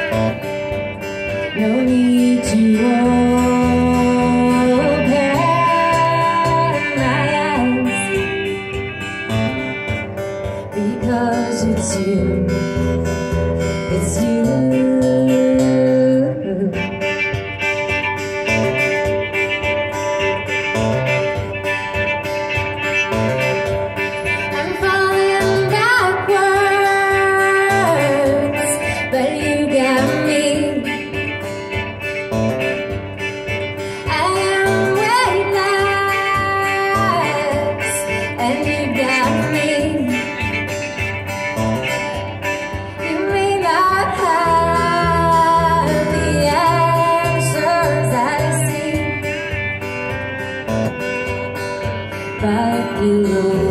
No need to open my eyes, because it's you, it's you. I'm falling backwards, but you got me. I am weightless, and you got me. You may not have the answers I see, but you